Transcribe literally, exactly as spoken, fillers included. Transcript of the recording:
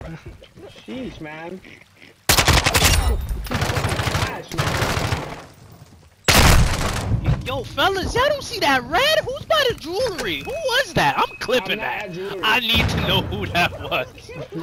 Sheesh, man. Gosh, man. Yo, fellas, y'all don't see that red? Who's by the jewelry? Who was that? I'm clipping I'm not that. at jewelry. I need to know who that was.